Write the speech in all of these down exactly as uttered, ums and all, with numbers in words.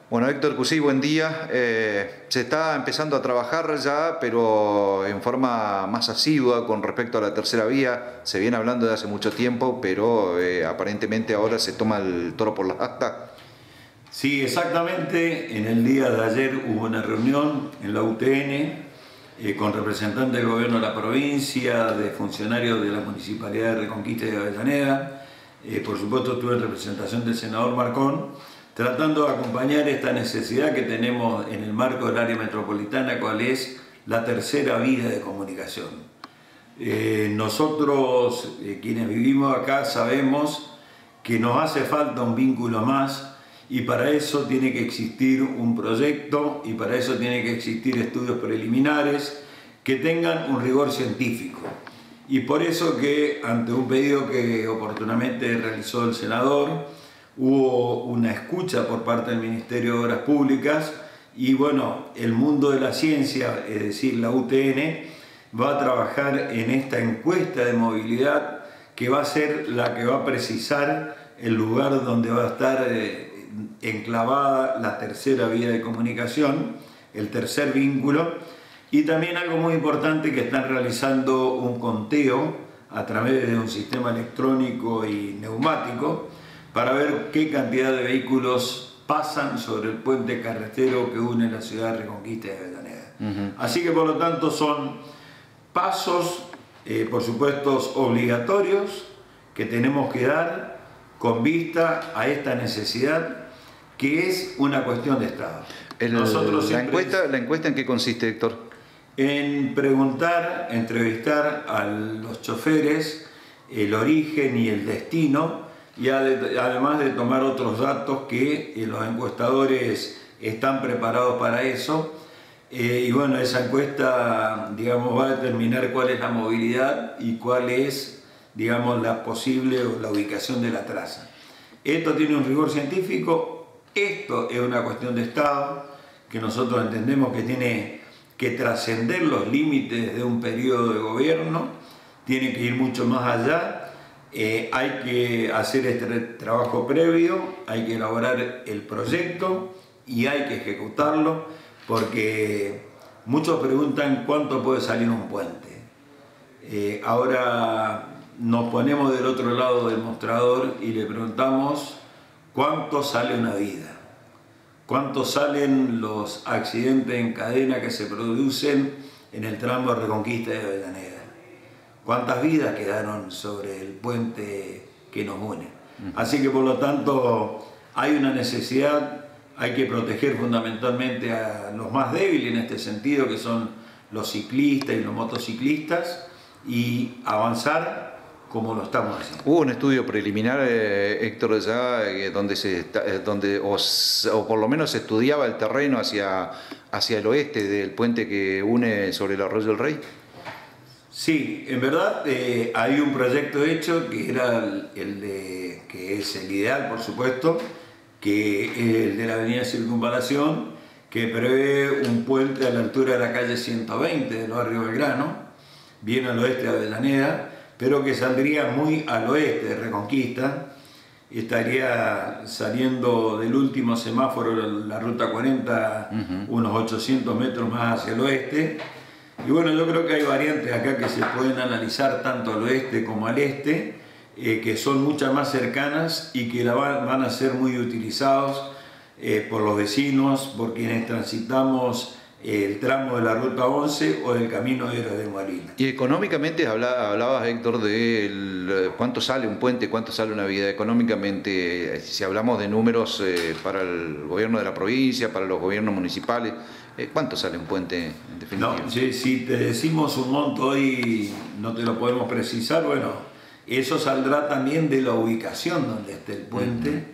Bueno, Héctor Cusí, buen día. Eh, se está empezando a trabajar ya, pero en forma más asidua con respecto a la tercera vía. Se viene hablando de hace mucho tiempo, pero eh, aparentemente ahora se toma el toro por las astas. Sí, exactamente. En el día de ayer hubo una reunión en la U T N eh, con representantes del gobierno de la provincia, de funcionarios de la Municipalidad de Reconquista y de Avellaneda. Eh, por supuesto estuve en representación del senador Marcón, tratando de acompañar esta necesidad que tenemos en el marco del área metropolitana, cuál es la tercera vía de comunicación. Eh, nosotros, eh, quienes vivimos acá, sabemos que nos hace falta un vínculo más, y para eso tiene que existir un proyecto y para eso tiene que existir estudios preliminares que tengan un rigor científico. Y por eso que ante un pedido que oportunamente realizó el senador, hubo una escucha por parte del Ministerio de Obras Públicas y bueno, el mundo de la ciencia, es decir, la U T N, va a trabajar en esta encuesta de movilidad que va a ser la que va a precisar el lugar donde va a estar eh, enclavada la tercera vía de comunicación, el tercer vínculo, y también algo muy importante, que están realizando un conteo a través de un sistema electrónico y neumático para ver qué cantidad de vehículos pasan sobre el puente carretero que une la ciudad de Reconquista y Avellaneda. Uh-huh. Así que por lo tanto son pasos, eh, por supuesto, obligatorios que tenemos que dar con vista a esta necesidad, que es una cuestión de Estado. El, Nosotros la, encuesta, ¿La encuesta en qué consiste, Héctor? En preguntar, entrevistar a los choferes el origen y el destino, y además de tomar otros datos que los encuestadores están preparados para eso. Eh, y bueno, esa encuesta, digamos, va a determinar cuál es la movilidad y cuál es, digamos, la posible o la ubicación de la traza. Esto tiene un rigor científico. Esto es una cuestión de Estado que nosotros entendemos que tiene que trascender los límites de un periodo de gobierno, tiene que ir mucho más allá. Eh, hay que hacer este trabajo previo, hay que elaborar el proyecto y hay que ejecutarlo, porque muchos preguntan cuánto puede salir un puente. Eh, ahora nos ponemos del otro lado del mostrador y le preguntamos cuánto sale una vida, cuánto salen los accidentes en cadena que se producen en el tramo de Reconquista de Avellaneda. ¿Cuántas vidas quedaron sobre el puente que nos une? Así que por lo tanto hay una necesidad, hay que proteger fundamentalmente a los más débiles en este sentido, que son los ciclistas y los motociclistas, y avanzar como lo estamos haciendo. Hubo un estudio preliminar, eh, Héctor, ya eh, donde, se, eh, donde o, o por lo menos se estudiaba el terreno hacia, hacia el oeste del puente que une sobre el Arroyo del Rey. Sí, en verdad eh, hay un proyecto hecho que era el, el de, que es el ideal, por supuesto, que es el de la avenida Circunvalación, que prevé un puente a la altura de la calle ciento veinte del barrio Belgrano, bien al oeste de Avellaneda, pero que saldría muy al oeste de Reconquista, estaría saliendo del último semáforo, la ruta cuarenta, uh-huh. unos ochocientos metros más hacia el oeste. Y bueno, yo creo que hay variantes acá que se pueden analizar tanto al oeste como al este, eh, que son muchas más cercanas y que la van, van a ser muy utilizados eh, por los vecinos, por quienes transitamos el tramo de la ruta once o del camino de Héroes de Molina. Y económicamente hablabas, hablabas Héctor, de el, cuánto sale un puente, cuánto sale una vida. Económicamente, si hablamos de números eh, para el gobierno de la provincia, para los gobiernos municipales, eh, ¿cuánto sale un puente en definitiva? No, si, si te decimos un monto hoy, no te lo podemos precisar. Bueno, eso saldrá también de la ubicación donde esté el puente, uh-huh.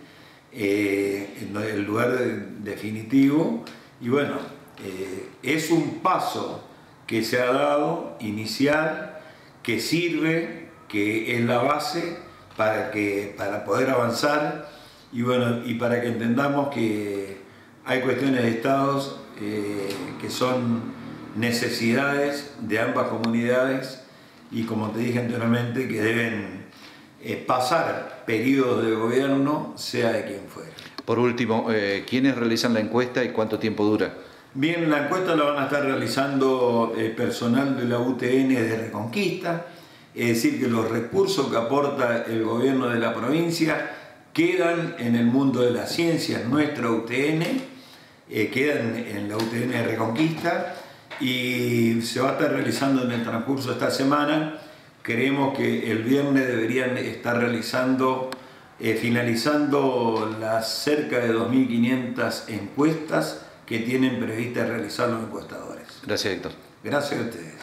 eh, en el lugar definitivo. Y bueno, Eh, es un paso que se ha dado inicial, que sirve, que es la base para, que, para poder avanzar y, bueno, y para que entendamos que hay cuestiones de estados eh, que son necesidades de ambas comunidades y, como te dije anteriormente, que deben eh, pasar periodos de gobierno, sea de quien fuera. Por último, eh, ¿quiénes realizan la encuesta y cuánto tiempo dura? Bien, la encuesta la van a estar realizando eh, personal de la U T N de Reconquista, es decir, que los recursos que aporta el gobierno de la provincia quedan en el mundo de la ciencia, en nuestra U T N, eh, quedan en la U T N de Reconquista y se va a estar realizando en el transcurso de esta semana. Creemos que el viernes deberían estar realizando, eh, finalizando las cerca de dos mil quinientas encuestas que tienen previstas realizar los encuestadores. Gracias, Héctor. Gracias a ustedes.